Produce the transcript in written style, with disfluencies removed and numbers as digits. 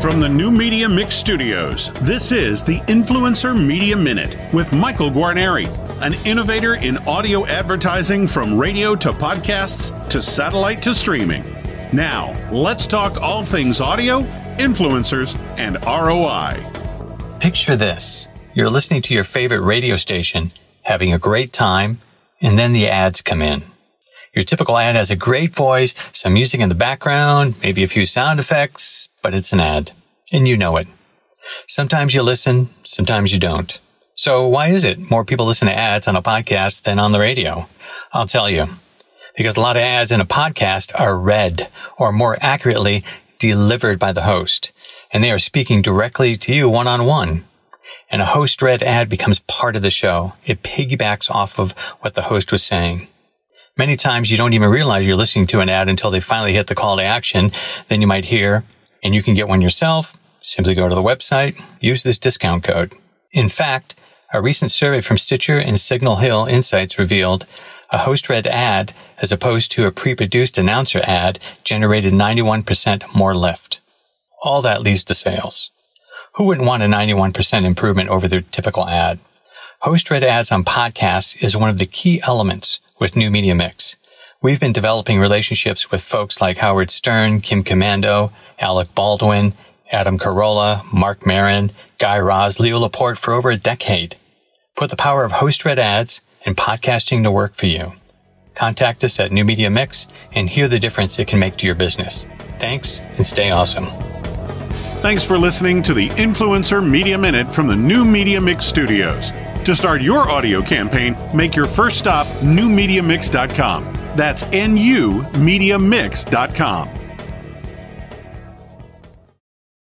From the New Media Mix Studios, this is the Influencer Media Minute with Michael Guarneri, an innovator in audio advertising from radio to podcasts to satellite to streaming. Now, let's talk all things audio, influencers, and ROI. Picture this. You're listening to your favorite radio station, having a great time, and then the ads come in. Your typical ad has a great voice, some music in the background, maybe a few sound effects, but it's an ad. And you know it. Sometimes you listen, sometimes you don't. So why is it more people listen to ads on a podcast than on the radio? I'll tell you. Because a lot of ads in a podcast are read, or more accurately, delivered by the host. And they are speaking directly to you one-on-one. And a host-read ad becomes part of the show. It piggybacks off of what the host was saying. Many times you don't even realize you're listening to an ad until they finally hit the call to action. Then you might hear, and you can get one yourself. Simply go to the website, use this discount code. In fact, a recent survey from Stitcher and Signal Hill Insights revealed a host-read ad as opposed to a pre-produced announcer ad generated 91% more lift. All that leads to sales. Who wouldn't want a 91% improvement over their typical ad? Host-read ads on podcasts is one of the key elements with New Media Mix. We've been developing relationships with folks like Howard Stern, Kim Komando, Alec Baldwin, Adam Carolla, Mark Maron, Guy Raz, Leo Laporte for over a decade. Put the power of host-read ads and podcasting to work for you. Contact us at New Media Mix and hear the difference it can make to your business. Thanks, and stay awesome. Thanks for listening to the Influencer Media Minute from the New Media Mix Studios. To start your audio campaign, make your first stop newmediamix.com. That's NUmediamix.com.